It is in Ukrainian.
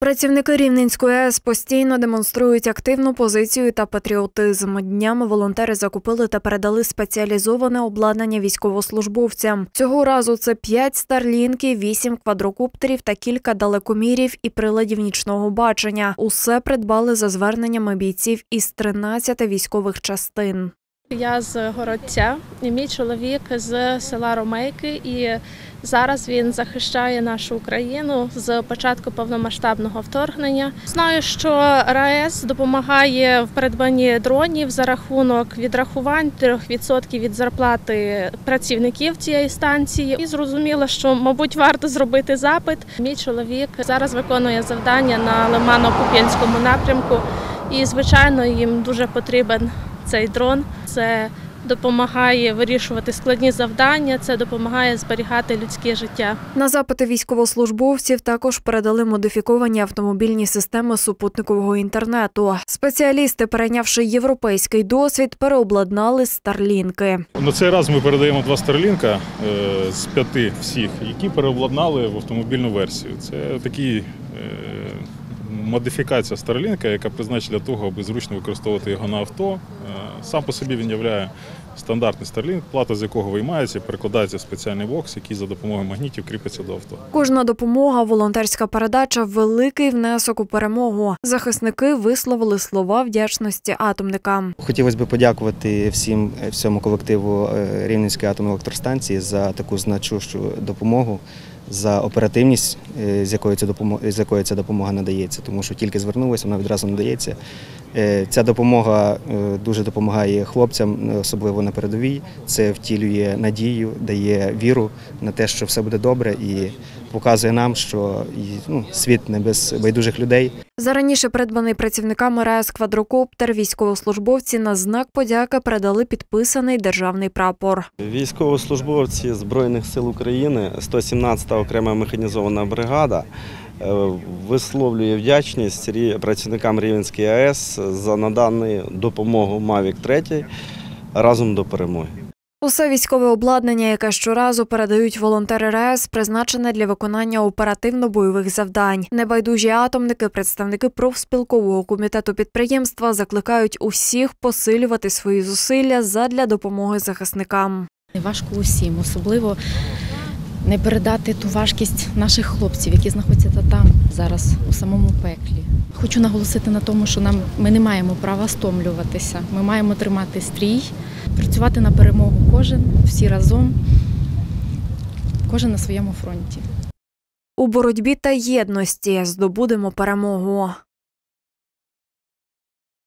Працівники Рівненської АЕС постійно демонструють активну позицію та патріотизм. Днями волонтери закупили та передали спеціалізоване обладнання військовослужбовцям. Цього разу це 5 старлінків, 8 квадрокоптерів та кілька далекомірів і приладів нічного бачення. Усе придбали за зверненнями бійців із 13 військових частин. Я з Городця, і мій чоловік з села Ромейки, і зараз він захищає нашу Україну з початку повномасштабного вторгнення. Знаю, що РАЕС допомагає в придбанні дронів за рахунок відрахувань 3% від зарплати працівників цієї станції. І зрозуміла, що, мабуть, варто зробити запит. Мій чоловік зараз виконує завдання на Лимано-Куп'янському напрямку, і, звичайно, їм дуже потрібен цей дрон. Це допомагає вирішувати складні завдання, це допомагає зберігати людське життя. На запити військовослужбовців також передали модифіковані автомобільні системи супутникового інтернету. Спеціалісти, перейнявши європейський досвід, переобладнали старлінки. На цей раз ми передаємо 2 старлінка з 5 всіх, які переобладнали в автомобільну версію. Це такі модифікація старлінка, яка призначена для того, аби зручно використовувати його на авто. Сам по собі він є стандартний старлінк, плата з якого виймається, перекладається в спеціальний бокс, який за допомогою магнітів кріпиться до авто. Кожна допомога, волонтерська передача – великий внесок у перемогу. Захисники висловили слова вдячності атомникам. Хотілося б подякувати всьому колективу Рівненської атомної електростанції за таку значущу допомогу, за оперативність, з якою ця допомога надається, тому що тільки звернулися, вона відразу надається. Ця допомога дуже допомагає хлопцям, особливо на передовій. Це втілює надію, дає віру на те, що все буде добре, і показує нам, що світ не без байдужих людей. За раніше придбаний працівниками РАЕС квадрокоптер військовослужбовці на знак подяки передали підписаний державний прапор. Військовослужбовці Збройних сил України, 117-та окрема механізована бригада, висловлює вдячність працівникам Рівненської АЕС за надану допомогу Mavic 3 разом до перемоги. Усе військове обладнання, яке щоразу передають волонтери РАЕС, призначене для виконання оперативно-бойових завдань. Небайдужі атомники, представники профспілкового комітету підприємства закликають усіх посилювати свої зусилля задля допомоги захисникам. Важко усім, особливо не передати ту важкість наших хлопців, які знаходяться там зараз у самому пеклі. Хочу наголосити на тому, що ми не маємо права стомлюватися. Ми маємо тримати стрій, працювати на перемогу кожен, всі разом, кожен на своєму фронті. У боротьбі та єдності здобудемо перемогу.